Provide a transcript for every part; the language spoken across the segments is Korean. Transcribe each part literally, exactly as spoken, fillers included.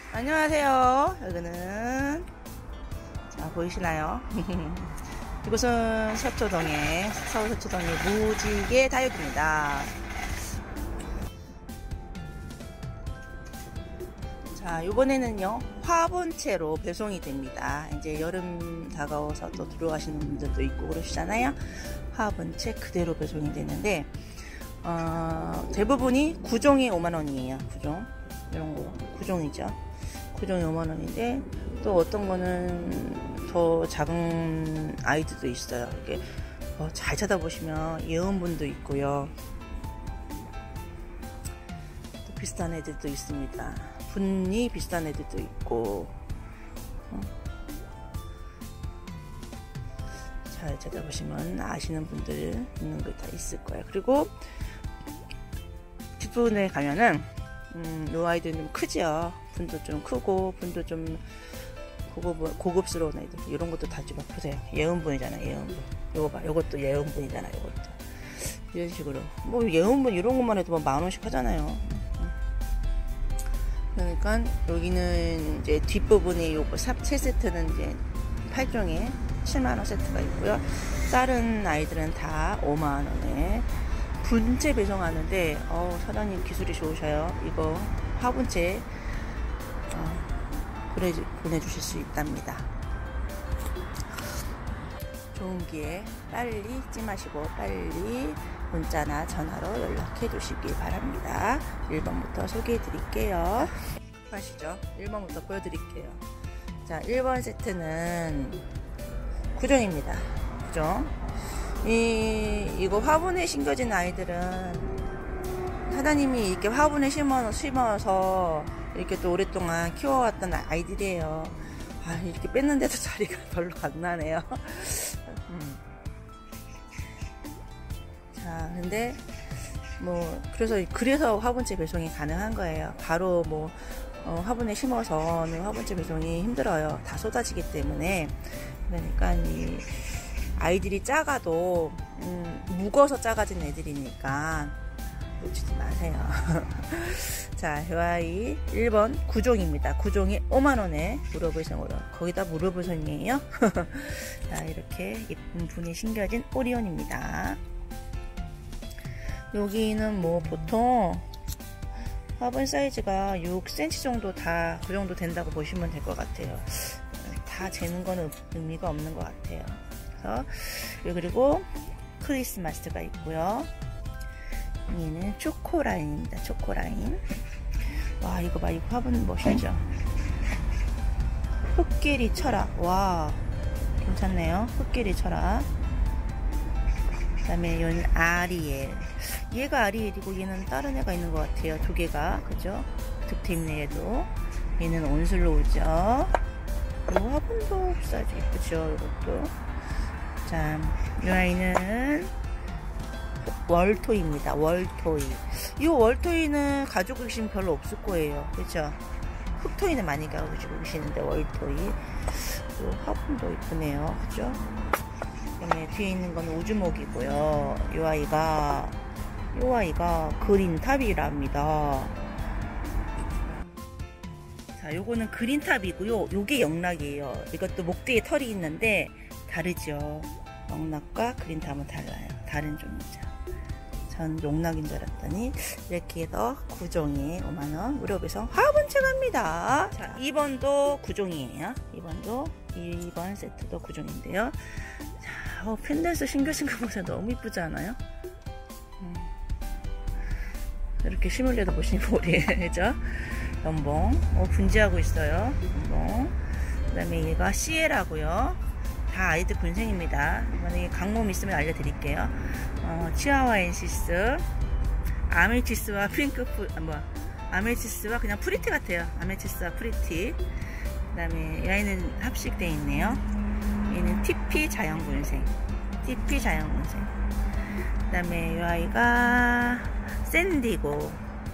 안녕하세요. 여기는 자 보이시나요? 이곳은 서초동의 서울 서초동의 무지개 다육입니다. 자 이번에는요 화분채로 배송이 됩니다. 이제 여름 다가와서 또 들어가시는 분들도 있고 그러시잖아요. 화분채 그대로 배송이 되는데 어, 대부분이 구종이 오만 원이에요. 구종 이런 거 구종이죠. 구종이 오만 원인데 또 어떤 거는 더 작은 아이들도 있어요. 이게 어, 잘 찾아보시면 예은분도 있고요. 또 비슷한 애들도 있습니다. 분이 비슷한 애들도 있고 어. 잘 찾아보시면 아시는 분들 있는 거 다 있을 거예요. 그리고 뒷부분에 가면은 음, 요 아이들은 좀 크죠. 분도 좀 크고 분도 좀 고급, 고급스러운 애들 이런 것도 다 좀 보세요. 예은분이잖아. 예은분 요거 봐. 요것도 예은분이잖아. 요것도 이런 식으로 뭐 예은분 이런 것만 해도 뭐 만원씩 하잖아요. 그러니까 여기는 이제 뒷부분이 요거 세 세트는 이제 팔 종에 칠만 원 세트가 있고요. 다른 아이들은 다 오만 원에 분채 배송하는데 어, 사장님 기술이 좋으셔요. 이거 화분채 어, 보내, 보내주실 수 있답니다. 좋은 기회 빨리 찜하시고 빨리 문자나 전화로 연락해 주시기 바랍니다. 일 번부터 소개해 드릴게요. 아시죠? 일 번부터 보여드릴게요. 자, 일 번 세트는 구종입니다. 구종. 이, 이거 화분에 심겨진 아이들은 사장님이 이렇게 화분에 심어, 심어서 이렇게 또 오랫동안 키워왔던 아이들이에요. 아, 이렇게 뺐는데도 자리가 별로 안 나네요. 음. 자, 근데 뭐 그래서 그래서 화분채 배송이 가능한 거예요. 바로 뭐 어, 화분에 심어서는 화분채 배송이 힘들어요. 다 쏟아지기 때문에. 그러니까 이 아이들이 작아도 음, 묵어서 작아진 애들이니까 놓치지 마세요. 자, 이 아이 일 번 구종입니다. 구종이 오만 원에 무료 배송으로 거기다 무료 배송이에요. 자, 이렇게 예쁜 분이 심겨진 오리온입니다. 여기는 뭐 보통 화분 사이즈가 육 센티미터 정도 다 그 정도 된다고 보시면 될 것 같아요. 다 재는 거는 의미가 없는 것 같아요. 그래서 그리고 크리스마스가 있고요. 얘는 초코라인입니다. 초코라인. 와, 이거 봐. 이거 화분 멋있죠? 흑길이 철학. 와, 괜찮네요. 흑길이 철학. 그 다음에 얘는 아리엘. 얘가 아리엘이고 얘는 다른 애가 있는 것 같아요. 두 개가. 그죠? 득템네 얘도. 얘는 온슬로우죠. 이 화분도 사이즈 예쁘죠? 이것도. 자, 이 아이는 월토이입니다. 월토이. 이 월토이는 가지고 계시면 별로 없을 거예요. 그렇죠? 흑토이는 많이 가지고 계시는데 월토이. 이 화분도 이쁘네요. 그죠? 그다음에 뒤에 있는 건 우주목이고요. 이 아이가 이 아이가 그린탑이랍니다. 자, 요거는 그린탑이고요. 요게 영락이에요. 이것도 목대에 털이 있는데 다르죠. 영락과 그린탑은 달라요. 다른 종이죠. 전 용락인 줄 알았더니 이렇게 해서 구종이 오만 원 무료 배송 화분채 갑니다. 자, 이 번도 구종이에요. 이 번도 이 번 세트도 구종인데요. 자, 어, 펜던스 심겨진 거 보세요. 너무 이쁘지 않아요? 음. 이렇게 심으려도 보시면 오리죠. 연봉 어, 분지하고 있어요. 연봉. 그 다음에 얘가 시에라고요. 다 아이들 군생입니다. 만약에 강몸 있으면 알려드릴게요. 어, 치아와엔시스, 아메치스와 핑크풀, 아, 뭐, 아메치스와 그냥 프리티 같아요. 아메치스와 프리티. 그 다음에 이 아이는 합식되어 있네요. 얘는 티피 자연군생. 티피 자연군생. 그 다음에 이 아이가 샌디고,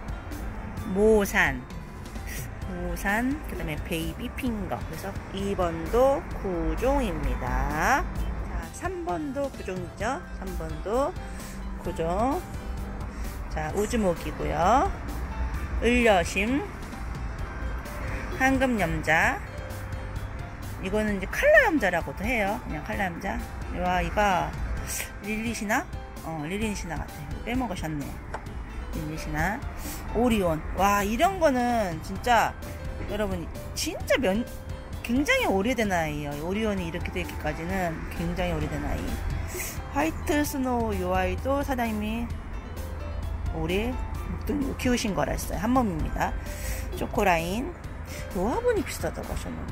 모산. 모산, 그 다음에 베이비 핑거. 그래서 이 번도 구종입니다. 자, 삼 번도 구종이죠. 삼 번도 구종. 자, 우주목이고요. 을려심. 황금염자. 이거는 이제 칼라 염자라고도 해요. 그냥 칼라 염자. 와, 이거 릴리시나? 어, 릴리시나 같아요. 빼먹으셨네. 릴리시나. 오리온. 와, 이런 거는 진짜 여러분 진짜 면 굉장히 오래된 아이예요. 오리온이 이렇게 되기까지는 굉장히 오래된 아이. 화이트 스노우 요 아이도 사장님이 오래 키우신 거라 했어요. 한 몸입니다. 초코라인. 요 화분이 비싸다고 하셨는데.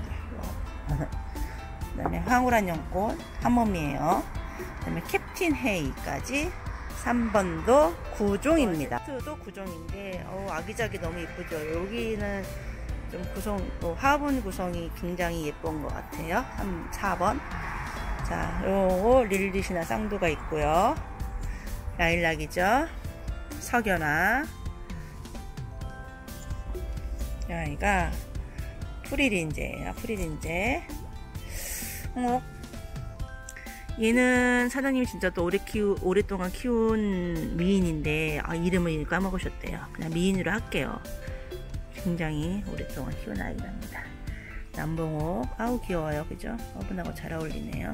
그 다음에 황홀한 연꽃 한 몸이에요. 그 다음에 캡틴 헤이까지 삼 번도 구종입니다. 세트도 구종인데 어, 아기자기 너무 예쁘죠. 여기는 좀 구성, 또 화분 구성이 굉장히 예쁜 것 같아요. 한 사 번. 자, 요거 릴리시나 쌍두가 있고요. 라일락이죠. 석연화. 여기가 프리린제예요. 프리린제. 어. 얘는 사장님이 진짜 또 오래 키우, 오랫동안 키운 미인인데, 아, 이름을 까먹으셨대요. 그냥 미인으로 할게요. 굉장히 오랫동안 키운 아이랍니다. 남봉옥. 아우, 귀여워요. 그죠? 화분하고 잘 어울리네요.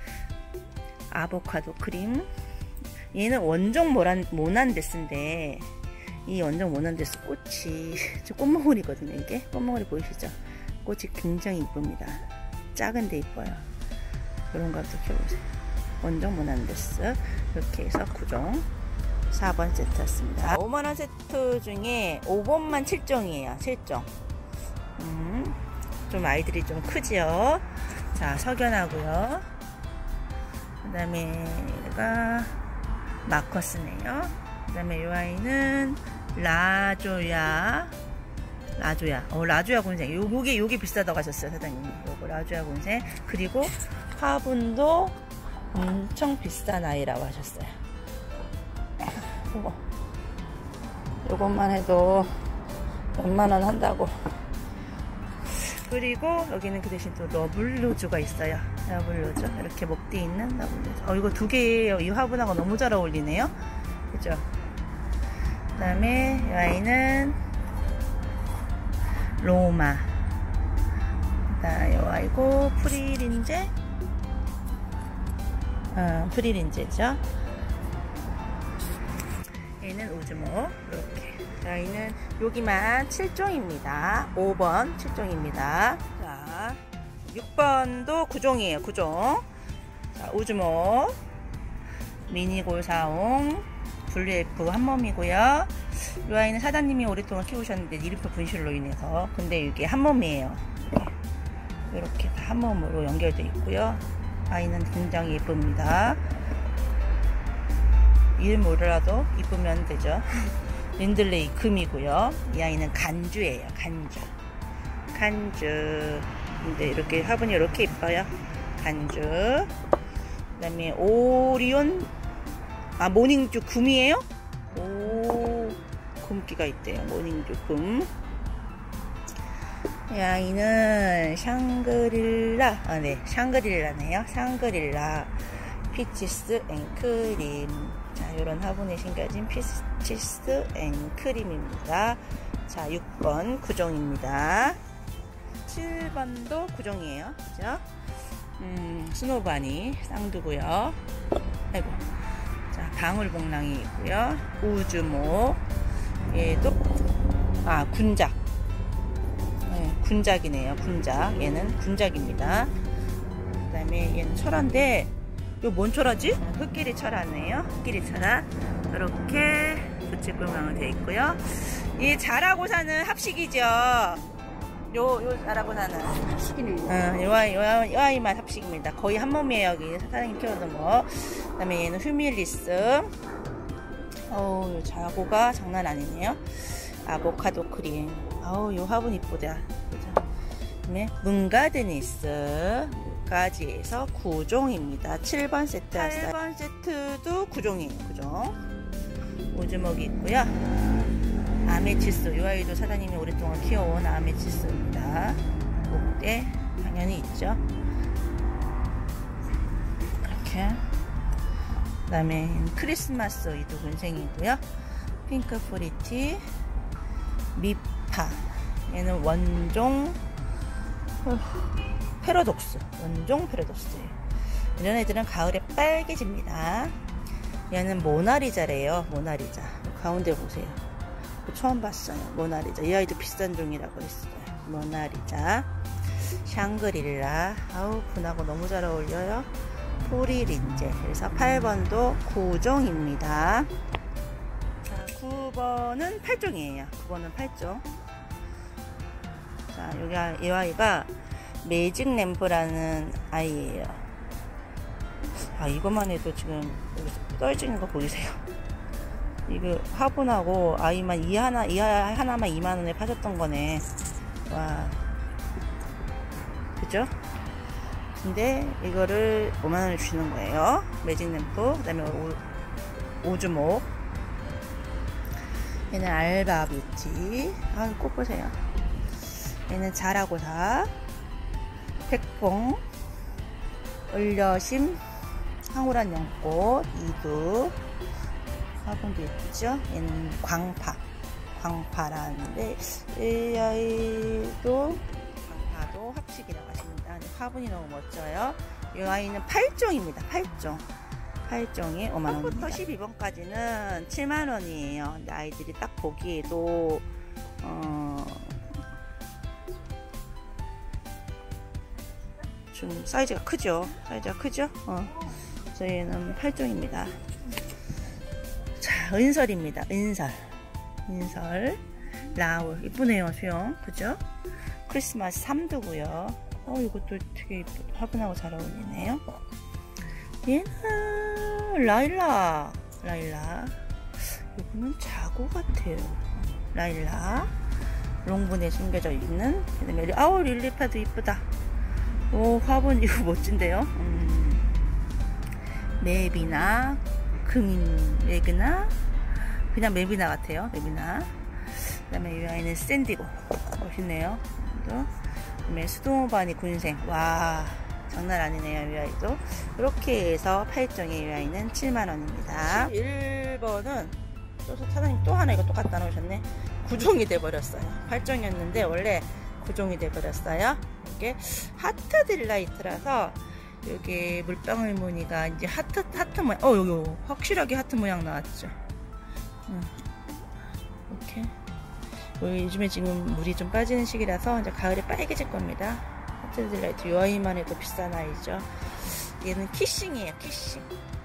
아보카도 크림. 얘는 원종 모난, 모난데스인데, 이 원종 모난데스 꽃이, 저 꽃몽울이거든요. 이게. 꽃몽울이 보이시죠? 꽃이 굉장히 이쁩니다. 작은데 이뻐요. 이런 것도 키워보세요. 원종 모난데스. 이렇게 해서 구종. 사 번 세트였습니다. 오만 원 세트 중에 오 번만 칠 종이에요. 칠 종. 음, 좀 아이들이 좀 크지요. 자, 석연하고요. 그 다음에 얘가 마커스네요. 그 다음에 이 아이는 라조야. 라조야. 어, 라조야 군생. 요, 요게, 요게 비싸다고 하셨어요, 사장님이. 요거 라조야 군생. 그리고 화분도 엄청 비싼 아이라고 하셨어요. 요거. 요것만 해도 몇만원 한다고. 그리고 여기는 그 대신 또 러블로즈가 있어요. 러블로즈. 이렇게 목뒤 있는 러블로즈. 어, 이거 두 개예요. 이 화분하고 너무 잘 어울리네요. 그죠? 그 다음에 이 아이는 로마. 자, 이 아이고 프리린제. 어, 프리린제죠. 얘는 우즈모. 이렇게. 자, 얘는 여기만 칠 종입니다. 오 번 칠 종입니다. 자, 육 번도 구 종이에요. 구 종. 자, 우즈모. 미니골사옹. 블루엘프 한 몸이고요. 이 아이는 사장님이 오랫동안 키우셨는데 니르프 분실로 인해서. 근데 이게 한 몸이에요. 이렇게 다 한 몸으로 연결되어 있고요. 아이는 굉장히 예쁩니다. 이름 몰라도 이쁘면 되죠. 린들레이 금이고요. 이 아이는 간주예요. 간주. 간주. 근데 이렇게 화분이 이렇게 이뻐요. 간주. 그 다음에 오리온. 아, 모닝주 금이에요? 오, 금기가 있대요. 모닝주 금. 이 아이는 샹그릴라. 아, 네. 샹그릴라네요. 샹그릴라. 피치스 앤크림. 자, 요런 화분에 심겨진 피치스 앤크림입니다. 자, 육 번 구종입니다. 칠 번도 구종이에요. 그죠? 음, 스노바니 쌍두고요. 아이고. 자, 방울복랑이 있고요. 우주모. 얘도 아, 군작. 네, 군작이네요. 군작. 얘는 군작입니다. 그 다음에 얘는 철화인데, 이거 뭔 철화지? 흑기리 철화네요. 흑기리 철화. 이렇게 부채꼴망으로 되어 있고요. 이 자라고 사는 합식이죠. 요, 요 자라고 사는 합식이네요. 어, 요 아이, 요, 아이, 요 아이만 합식입니다. 거의 한 몸이에요. 여기 사장님 키워둔 거. 그 다음에 얘는 휴밀리스. 어우, 요 자고가 장난 아니네요. 아보카도 크림. 아우, 요 화분 이쁘다. 그 다음에 문가드니스. 까지 해서 구 종입니다. 칠 번 세트 하세요. 팔 번 세트도 구 종이에요. 구 종. 오즈목이 있고요. 아메치스. 이 아이도 사장님이 오랫동안 키워온 아메치스입니다. 목대 당연히 있죠. 이렇게. 그 다음에 크리스마스 이도 군생이고요. 핑크 프리티. 미파. 얘는 원종 어, 패러독스. 원종 패러독스예요. 이런 애들은 가을에 빨개집니다. 얘는 모나리자래요. 모나리자. 가운데 보세요. 처음 봤어요. 모나리자. 이 아이도 비싼 종이라고 했어요. 모나리자. 샹그릴라. 아우, 분하고 너무 잘 어울려요. 포리린제. 그래서 팔 번도 구종입니다. 자, 구 번은 팔 종이에요. 구 번은 팔 종. 자, 여기 이 아이가 매직 램프라는 아이예요. 아, 이것만 해도 지금 여기 떨어지는 거 보이세요? 이거 화분하고 아이만 이 하나, 이 하나만 이만 원에 파셨던 거네. 와. 그죠? 근데 이거를 오만 원에 주는 거예요. 매직 램프. 그 다음에 오주목. 얘는 알바비티. 아, 꼭 보세요. 얘는 자라고사. 백봉. 을려심. 황홀한 연꽃. 이두. 화분도 있죠. 얘는 광파. 광파라는데 이 아이도 광파도 합식이라고 하십니다. 화분이 너무 멋져요. 이 아이는 팔 종입니다. 팔 종. 팔 종이 오만 원입니다. 일 번부터 십이 번까지는 칠만 원이에요. 근데 아이들이 딱 보기에도 어, 좀 사이즈가 크죠. 사이즈가 크죠. 어. 저희는 팔 종입니다. 자, 은설입니다. 은설. 은설. 라울. 이쁘네요, 수영. 그죠? 크리스마스 삼두고요. 어, 이것도 되게 이쁘, 화분하고 잘 어울리네요. 얘는 라일락. 라일락. 이거는 자고 같아요. 라일락. 롱분에 숨겨져 있는. 그다음에 아우, 릴리파도 이쁘다. 오, 화분 이거 멋진데요. 음. 맵이나 금인 레그나 그냥 맵이나 같아요. 맵이나. 그 다음에 이 아이는 샌디고 멋있네요. 그 다음에 수동바니 군생. 와, 장난 아니네요. 이 아이도 이렇게 해서 팔 종의 이 아이는 칠만 원입니다. 일 번은 또 사장님 또 하나 이거 똑같다 놓으셨네. 구 종이 돼버렸어요. 팔 종이었는데 원래 구 종이 돼버렸어요. 이게 하트 딜라이트라서 여기 물방울 무늬가 이제 하트, 하트 모양. 어, 여기 확실하게 하트 모양 나왔죠. 응. 이렇게. 요즘에 지금 물이 좀 빠지는 시기라서 이제 가을에 빨개질 겁니다. 하트 딜라이트. 이 아이만 해도 비싼 아이죠. 얘는 키싱이에요, 키싱.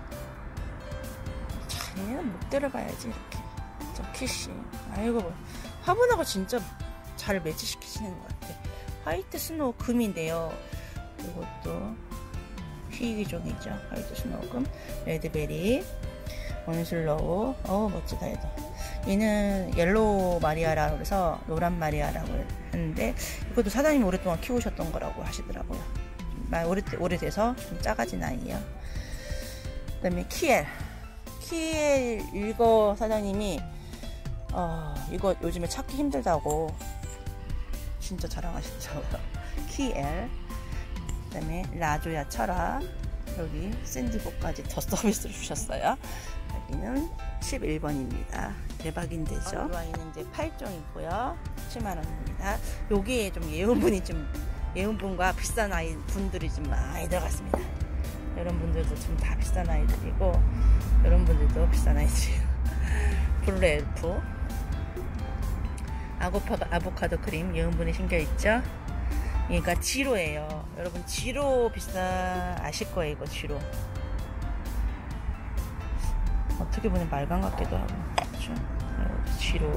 자, 얘는 못 때려봐야지, 이렇게. 자, 키싱. 아이고, 화분하고 진짜 잘 매치시키시는 것 같아. 화이트 스노우 금인데요. 이것도 희귀종이죠. 화이트 스노우금, 레드베리, 원슬로우. 어우, 멋지다, 얘도. 얘는 옐로우 마리아라고 해서 노란 마리아라고 하는데, 이것도 사장님이 오랫동안 키우셨던 거라고 하시더라고요. 오래, 오래돼서 좀 작아진 아이예요. 그 다음에 키엘. 키엘 이거 사장님이, 어, 이거 요즘에 찾기 힘들다고 진짜 자랑하시더라고요. 키엘. 그 다음에 라조야 철화. 여기 샌디고까지 더 서비스를 주셨어요. 여기는 십일 번입니다. 대박인데죠. 어, 이 아이는 이제 팔 종이고요. 칠만 원입니다. 여기에 좀 예온분이 좀, 예온분과 비싼 아이 분들이 좀 많이 들어갔습니다. 이런 분들도 좀 다 비싼 아이들이고, 이런 분들도 비싼 아이들이에요. 블루엘프. 아보카도 크림 예온분이 신겨있죠. 그러니까 지로예요. 여러분, 지로 비싸 아실 거예요. 이거 지로. 어떻게 보면 말간 같기도 하고. 그렇죠? 지로.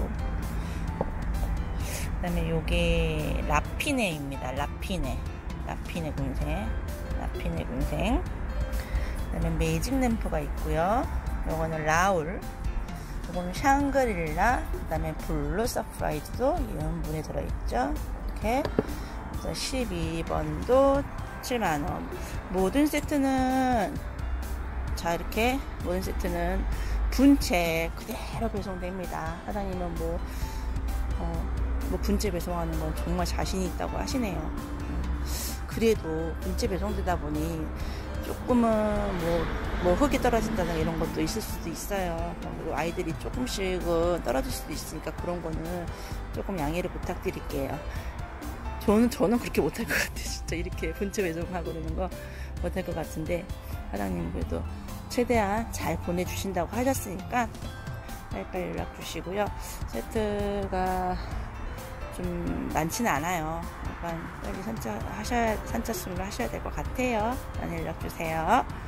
그 다음에 요게 라피네입니다. 라피네. 라피네 군생. 라피네 군생. 그 다음에 매직 램프가 있고요. 요거는 라울. 요거는 샹그릴라. 그 다음에 블루 서프라이즈도 예온분에 들어있죠. 이렇게. 십이 번도 칠만 원. 모든 세트는, 자, 이렇게 모든 세트는 분체 그대로 배송됩니다. 사장님은 뭐, 어, 뭐 분체 배송하는 건 정말 자신이 있다고 하시네요. 그래도 분체 배송되다 보니 조금은 뭐 뭐 흙이 떨어진다는 이런 것도 있을 수도 있어요. 그리고 아이들이 조금씩은 떨어질 수도 있으니까 그런 거는 조금 양해를 부탁드릴게요. 저는 저는 그렇게 못할 것 같아요. 진짜 이렇게 본체 배송하고 그러는 거 못할 것 같은데, 사장님 그래도 최대한 잘 보내주신다고 하셨으니까 빨리빨리 연락 주시고요. 세트가 좀 많지는 않아요. 그러니까 빨리 산차 하셔야 산차 수를 하셔야 될 것 같아요. 많이 연락 주세요.